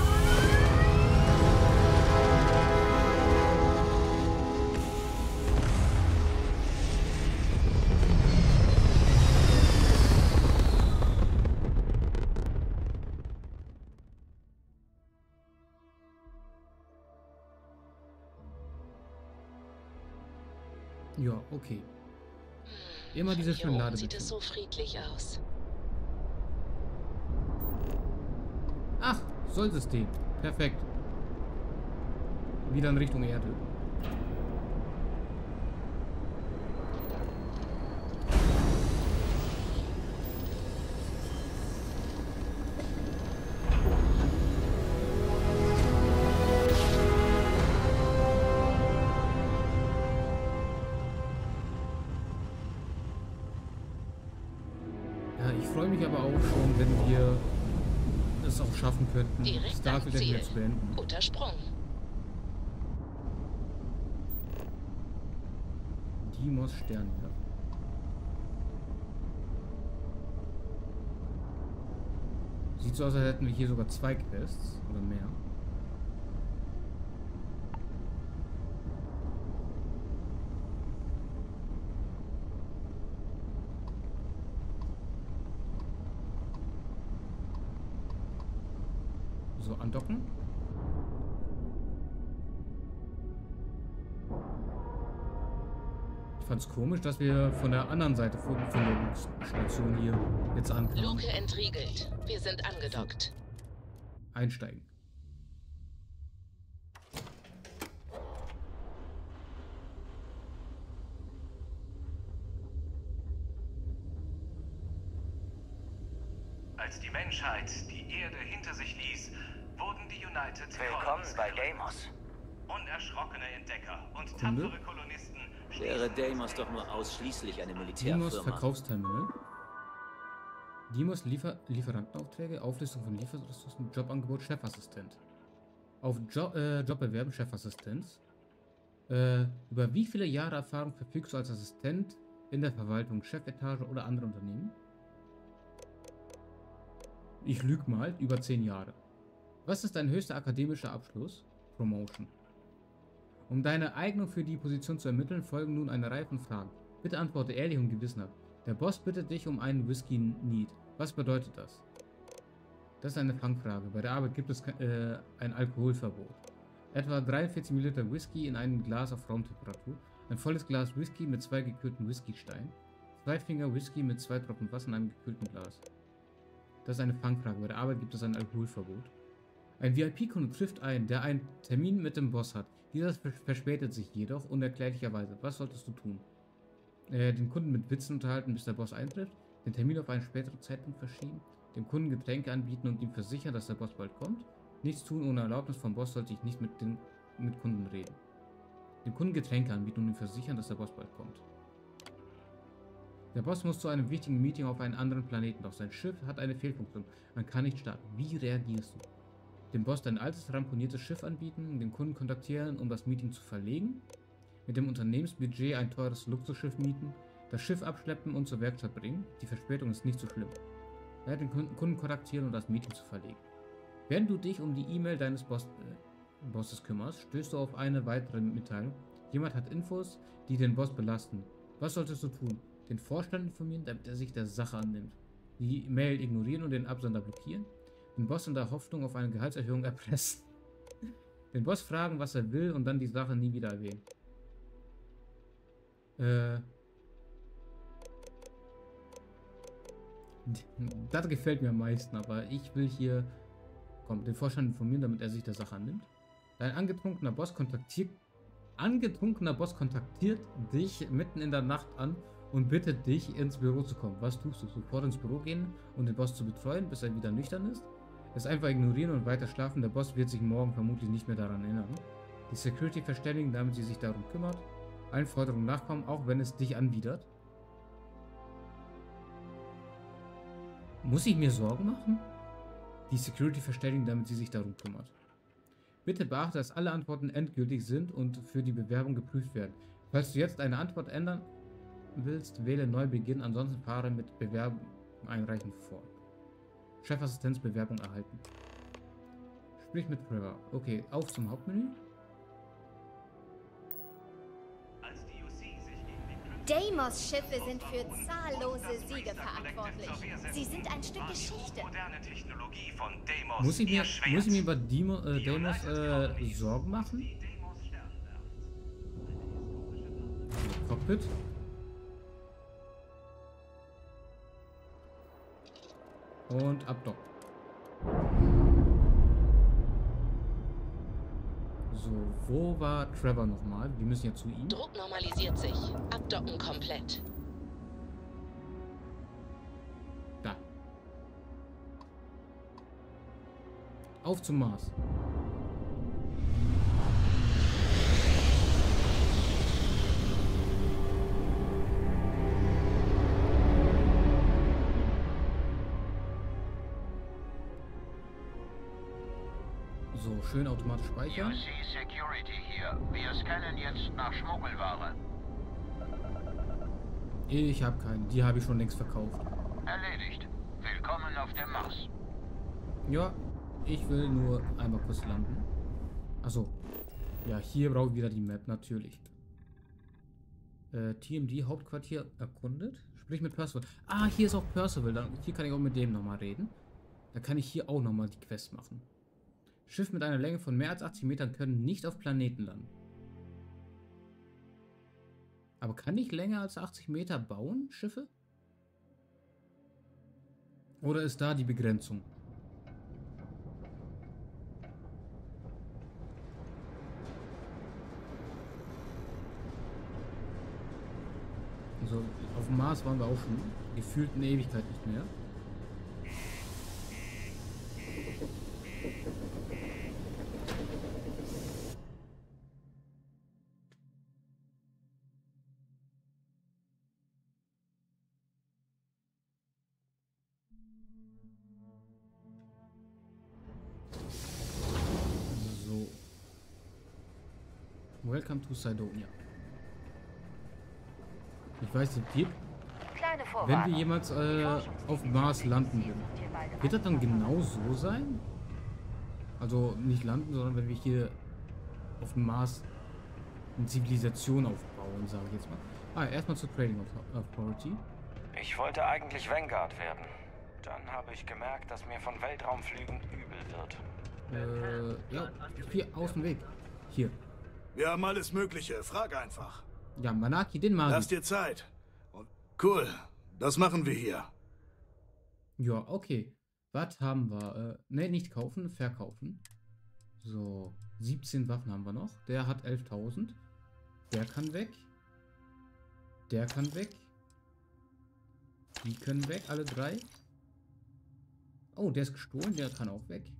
Ja, okay. Immer diese schönen Hier oben sieht es Ladebildschirme. so friedlich aus. Ach, Sollsystem. Perfekt. Wieder in Richtung Erde. Ich freue mich aber auch schon, wenn wir es auch schaffen könnten, Direkt Starfield am Ziel. endlich zu beenden. Untersprung. Deimos Sternjäger. Sieht so aus, als hätten wir hier sogar zwei Quests oder mehr. So, andocken. Ich fand's komisch, dass wir von der anderen Seite von, von der Station hier jetzt ankommen. Luke entriegelt. Wir sind angedockt. Einsteigen. Als die Menschheit die Erde hinter sich ließ, wurden die United Willkommen bei Deimos. Unerschrockene Entdecker und tapfere Kolonisten. Wäre Deimos doch nur ausschließlich eine Deimos Militärfirma. Verkaufsterminal. Deimos Liefer Lieferantenaufträge, Auflistung von Lieferressourcen, Jobangebot, Chefassistent. Auf jo äh, Job bewerben, Chefassistenz. Äh, über wie viele Jahre Erfahrung verfügst du als Assistent in der Verwaltung, Chefetage oder andere Unternehmen? Ich lüge mal, über zehn Jahre. Was ist dein höchster akademischer Abschluss? Promotion. Um deine Eignung für die Position zu ermitteln, folgen nun eine Reihe von Fragen. Bitte antworte ehrlich und gewissenhaft. Der Boss bittet dich um einen Whisky Need. Was bedeutet das? Das ist eine Fangfrage. Bei der Arbeit gibt es äh, ein Alkoholverbot. Etwa dreiundvierzig Milliliter Whisky in einem Glas auf Raumtemperatur. Ein volles Glas Whisky mit zwei gekühlten Whiskysteinen. Zwei Finger Whisky mit zwei Tropfen Wasser in einem gekühlten Glas. Das ist eine Fangfrage. Bei der Arbeit gibt es ein Alkoholverbot. Ein V I P-Kunde trifft ein, der einen Termin mit dem Boss hat. Dieser verspätet sich jedoch unerklärlicherweise. Was solltest du tun? Äh, den Kunden mit Witzen unterhalten, bis der Boss eintrifft. Den Termin auf einen späteren Zeitpunkt verschieben. Dem Kunden Getränke anbieten und ihm versichern, dass der Boss bald kommt. Nichts tun ohne Erlaubnis vom Boss, sollte ich nicht mit den mit Kunden reden. Dem Kunden Getränke anbieten und ihm versichern, dass der Boss bald kommt. Der Boss muss zu einem wichtigen Meeting auf einen anderen Planeten. Doch sein Schiff hat eine Fehlfunktion. Man kann nicht starten. Wie reagierst du? Dem Boss dein altes, ramponiertes Schiff anbieten, den Kunden kontaktieren, um das Meeting zu verlegen, mit dem Unternehmensbudget ein teures Luxusschiff mieten, das Schiff abschleppen und zur Werkstatt bringen. Die Verspätung ist nicht so schlimm. Ja, den Kunden kontaktieren und das Meeting zu verlegen. Während du dich um die E-Mail deines Boss, äh, Bosses kümmerst, stößt du auf eine weitere Mitteilung. Jemand hat Infos, die den Boss belasten. Was solltest du tun? Den Vorstand informieren, damit er sich der Sache annimmt. Die Mail ignorieren und den Absender blockieren. Den Boss in der Hoffnung auf eine Gehaltserhöhung erpressen. Den Boss fragen, was er will und dann die Sache nie wieder erwähnen. Äh. Das gefällt mir am meisten, aber ich will hier... Komm, den Vorstand informieren, damit er sich der Sache annimmt. Dein angetrunkener Boss kontaktiert... Angetrunkener Boss kontaktiert dich mitten in der Nacht an und bittet dich, ins Büro zu kommen. Was tust du? Sofort ins Büro gehen und den Boss zu betreuen, bis er wieder nüchtern ist? Es einfach ignorieren und weiter schlafen. Der Boss wird sich morgen vermutlich nicht mehr daran erinnern. Die Security verständigen, damit sie sich darum kümmert. Allen Forderungen nachkommen, auch wenn es dich anbietet. Muss ich mir Sorgen machen? Die Security verständigen, damit sie sich darum kümmert. Bitte beachte, dass alle Antworten endgültig sind und für die Bewerbung geprüft werden. Falls du jetzt eine Antwort ändern willst, wähle neu beginnen, ansonsten fahre mit Bewerbung einreichen fort. Chefassistenzbewerbung erhalten. Sprich mit Trevor. Okay, auf zum Hauptmenü. Deimos Schiffe sind für zahllose Siege verantwortlich. Sie sind ein Stück Geschichte. Muss ich mir, muss ich mir über Demo, äh, Deimos äh, Sorgen machen? Cockpit. Und abdocken. So, wo war Trevor nochmal? Wir müssen ja zu ihm. Druck normalisiert sich. Abdocken komplett. Da. Auf zum Mars. schön automatisch speichern. U C Security hier. Wir scannen jetzt nach Schmuggelware. Ich habe keinen. Die habe ich schon längst verkauft. Erledigt. Willkommen auf dem Mars. Ja, ich will nur einmal kurz landen. Achso. Ja, hier brauche ich wieder die Map, natürlich. Äh, T M D Hauptquartier erkundet. Sprich mit Percival. Ah, hier ist auch Percival. Dann, hier kann ich auch mit dem nochmal reden. Dann kann ich hier auch nochmal die Quest machen. Schiffe mit einer Länge von mehr als achtzig Metern können nicht auf Planeten landen. Aber kann ich länger als achtzig Meter bauen, Schiffe? Oder ist da die Begrenzung? Also auf dem Mars waren wir auch schon gefühlt eine Ewigkeit nicht mehr. So. Welcome to Cydonia. Ich weiß nicht, wir, wenn wir jemals äh, auf Mars landen würden, wird das dann genau so sein? Also nicht landen, sondern wenn wir hier auf dem Mars eine Zivilisation aufbauen, sage ich jetzt mal. Ah, erstmal zur Trading Authority. Ich wollte eigentlich Vanguard werden. Dann habe ich gemerkt, dass mir von Weltraumflügen übel wird. Äh, ja, hier, aus dem Weg. Hier. Wir haben alles Mögliche, frag einfach. Ja, Manaki, den mag ich. Lass dir Zeit. Und cool, das machen wir hier. Ja, okay. Was haben wir? Äh, ne, nicht kaufen, verkaufen. So, siebzehn Waffen haben wir noch. Der hat elftausend. Der kann weg. Der kann weg. Die können weg, alle drei. Oh, der ist gestohlen, der kann auch weg.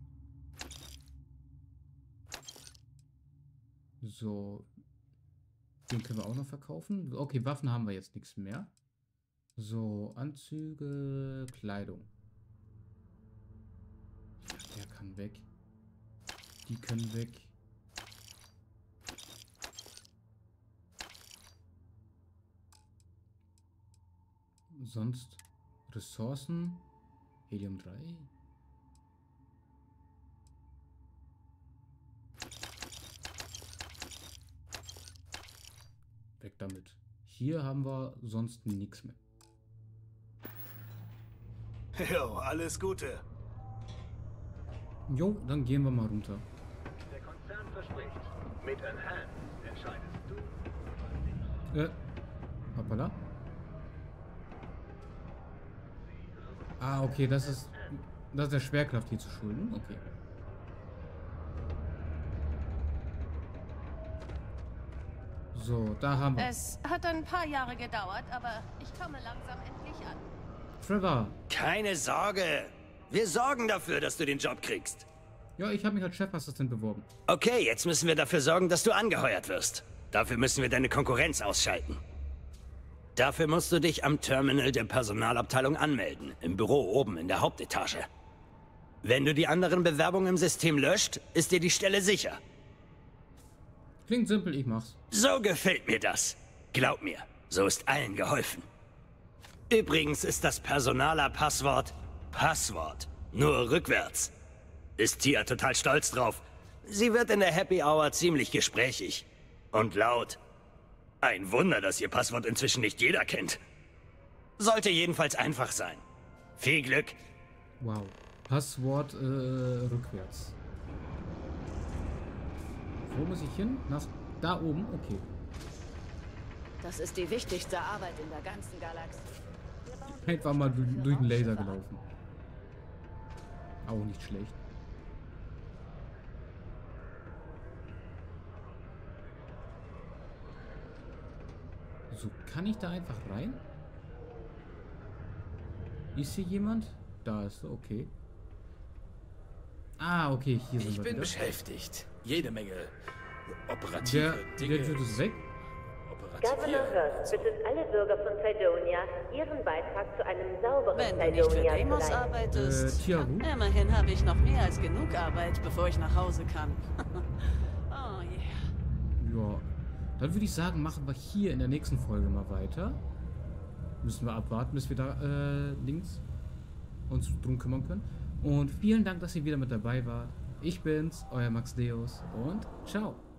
So. Den können wir auch noch verkaufen. Okay, Waffen haben wir jetzt nichts mehr. So, Anzüge, Kleidung. Der kann weg. Die können weg. Sonst Ressourcen. Helium drei. Weg damit. Hier haben wir sonst nichts mehr. Jo, alles Gute. Jo, dann gehen wir mal runter. Der Konzern verspricht, mit Enhanced entscheidest du. Äh, hoppala. Ah, okay, das ist, das ist der Schwerkraft hier zu schulden. Okay. So, da haben wir. Es hat ein paar Jahre gedauert, aber ich komme langsam endlich an. Trevor. Keine Sorge. Wir sorgen dafür, dass du den Job kriegst. Ja, ich habe mich als Chefassistent beworben. Okay, jetzt müssen wir dafür sorgen, dass du angeheuert wirst. Dafür müssen wir deine Konkurrenz ausschalten. Dafür musst du dich am Terminal der Personalabteilung anmelden. Im Büro oben in der Hauptetage. Wenn du die anderen Bewerbungen im System löscht, ist dir die Stelle sicher. Klingt simpel, ich mach's. So gefällt mir das. Glaub mir, so ist allen geholfen. Übrigens ist das Personaler-Passwort Passwort. Nur rückwärts. Ist Tia total stolz drauf. Sie wird in der Happy Hour ziemlich gesprächig. Und laut. Ein Wunder, dass ihr Passwort inzwischen nicht jeder kennt. Sollte jedenfalls einfach sein. Viel Glück. Wow. Passwort äh, rückwärts. Wo muss ich hin? Nach da oben? Okay. Das ist die wichtigste Arbeit in der ganzen Galaxie. Einfach mal durch, durch den Laser gelaufen. Auch nicht schlecht. So, kann ich da einfach rein? Ist hier jemand? Da ist er, okay. Ah, okay, hier sind ich wir bin wieder. beschäftigt. Jede Menge operative der, Dinge. Der Dude ist weg. Kooperation. Governor Hurst bittet alle Bürger von Cydonia, ihren Beitrag zu einem sauberen Wenn du nicht für Cydonia zu Deimos leisten. arbeitest, Äh, Tiago? immerhin habe ich noch mehr als genug Arbeit, bevor ich nach Hause kann. Oh yeah. Ja, dann würde ich sagen, machen wir hier in der nächsten Folge mal weiter. Müssen wir abwarten, bis wir da äh, links uns drum kümmern können. Und vielen Dank, dass ihr wieder mit dabei wart. Ich bin's, euer Max Deus und ciao.